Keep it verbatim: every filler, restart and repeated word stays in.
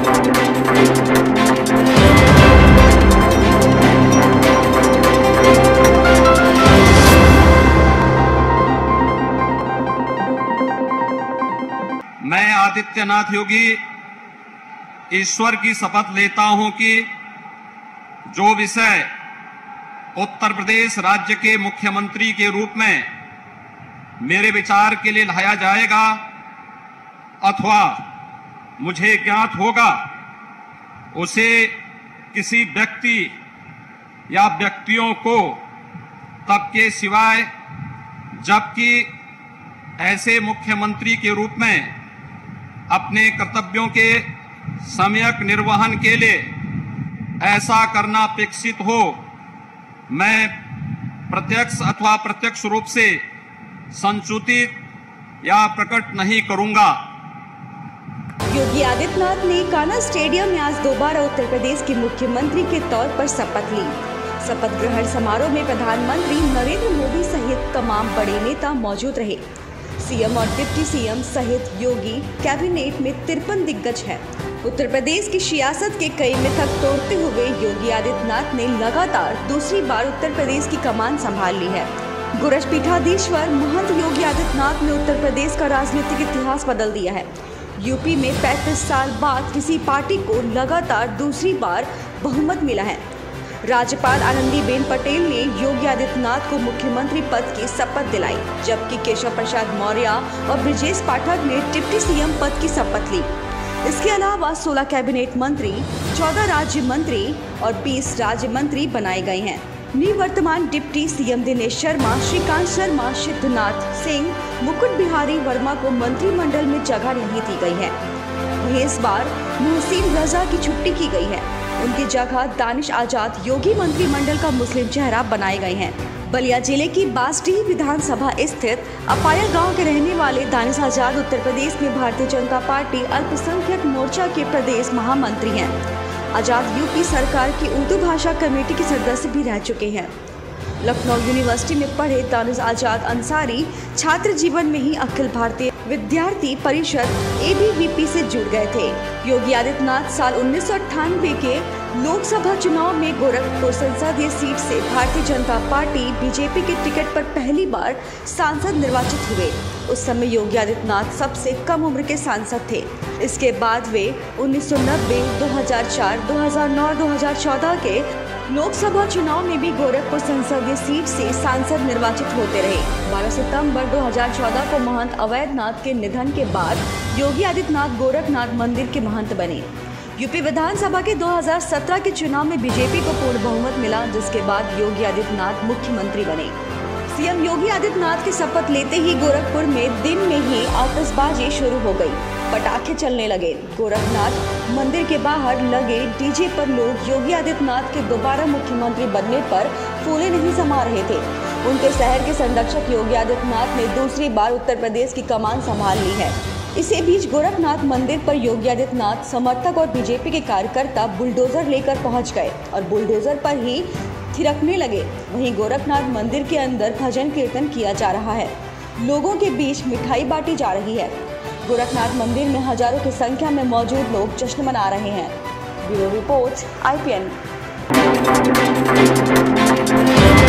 मैं आदित्यनाथ योगी ईश्वर की शपथ लेता हूं कि जो विषय उत्तर प्रदेश राज्य के मुख्यमंत्री के रूप में मेरे विचार के लिए लाया जाएगा अथवा मुझे ज्ञात होगा, उसे किसी व्यक्ति या व्यक्तियों को तब के सिवाय जबकि ऐसे मुख्यमंत्री के रूप में अपने कर्तव्यों के सम्यक निर्वहन के लिए ऐसा करना अपेक्षित हो, मैं प्रत्यक्ष अथवा प्रत्यक्ष रूप से संसूचित या प्रकट नहीं करूंगा। योगी आदित्यनाथ ने कान्हा स्टेडियम में आज दोबारा उत्तर प्रदेश के मुख्यमंत्री के तौर पर शपथ ली। शपथ ग्रहण समारोह में प्रधानमंत्री नरेंद्र मोदी सहित तमाम बड़े नेता मौजूद रहे। सीएम और डिप्टी सीएम सहित योगी कैबिनेट में तिरपन दिग्गज हैं। उत्तर प्रदेश की सियासत के कई मिथक तोड़ते हुए योगी आदित्यनाथ ने लगातार दूसरी बार उत्तर प्रदेश की कमान संभाल ली है। गोरक्षपीठाधीश्वर महंत योगी आदित्यनाथ ने उत्तर प्रदेश का राजनीतिक इतिहास बदल दिया है। यूपी में पैंतीस साल बाद किसी पार्टी को लगातार दूसरी बार बहुमत मिला है। राज्यपाल आनंदीबेन पटेल ने योगी आदित्यनाथ को मुख्यमंत्री पद की शपथ दिलाई, जबकि केशव प्रसाद मौर्य और ब्रजेश पाठक ने डिप्टी सीएम पद की शपथ ली। इसके अलावा सोलह कैबिनेट मंत्री, चौदह राज्य मंत्री और बीस राज्य मंत्री बनाए गए हैं। निवर्तमान डिप्टी सीएम दिनेश शर्मा, श्रीकांत शर्मा, सिद्धनाथ सिंह, मुकुट बिहारी वर्मा को मंत्रिमंडल में जगह नहीं दी गई है। वहीं इस बार मोहसिन रजा की छुट्टी की गई है। उनकी जगह दानिश आजाद योगी मंत्रिमंडल का मुस्लिम चेहरा बनाए गए हैं। बलिया जिले की बासडीह विधानसभा स्थित अपाया गांव के रहने वाले दानिश आजाद उत्तर प्रदेश में भारतीय जनता पार्टी अल्पसंख्यक मोर्चा के प्रदेश महामंत्री हैं। आजाद यूपी सरकार की उर्दू भाषा कमेटी के सदस्य भी रह चुके हैं। लखनऊ यूनिवर्सिटी में पढ़े दानिश आजाद अंसारी छात्र जीवन में ही अखिल भारतीय विद्यार्थी परिषद ए बी वी पी से जुड़ गए थे। योगी आदित्यनाथ साल उन्नीस सौ अट्ठानवे के लोकसभा चुनाव में गोरखपुर संसदीय सीट से भारतीय जनता पार्टी बीजेपी के टिकट पर पहली बार सांसद निर्वाचित हुए। उस समय योगी आदित्यनाथ सबसे कम उम्र के सांसद थे। इसके बाद वे उन्नीस सौ नब्बे, दो हज़ार चार, दो हज़ार नौ, दो हज़ार चौदह के लोकसभा चुनाव में भी गोरखपुर संसदीय सीट से सांसद निर्वाचित होते रहे। बारह सितंबर दो हज़ार चौदह को महंत अवैधनाथ के निधन के बाद योगी आदित्यनाथ गोरखनाथ मंदिर के महंत बने। यूपी विधानसभा के दो हज़ार सत्रह के चुनाव में बीजेपी को पूर्ण बहुमत मिला, जिसके बाद योगी आदित्यनाथ मुख्यमंत्री बने। सीएम योगी आदित्यनाथ की शपथ लेते ही गोरखपुर में दिन में ही आतिशबाजी शुरू हो गई, पटाखे चलने लगे। गोरखनाथ मंदिर के बाहर लगे डीजे पर लोग योगी आदित्यनाथ के दोबारा मुख्यमंत्री बनने पर फूले नहीं समा रहे थे। उनके शहर के संरक्षक योगी आदित्यनाथ ने दूसरी बार उत्तर प्रदेश की कमान संभाल ली है। इसी बीच गोरखनाथ मंदिर पर योगी आदित्यनाथ समर्थक और बीजेपी के कार्यकर्ता बुलडोजर लेकर पहुंच गए और बुलडोजर पर ही थिरकने लगे। वहीं गोरखनाथ मंदिर के अंदर भजन कीर्तन किया जा रहा है। लोगों के बीच मिठाई बांटी जा रही है। गोरखनाथ मंदिर में हजारों की संख्या में मौजूद लोग जश्न मना रहे हैं। Bureau report I P N.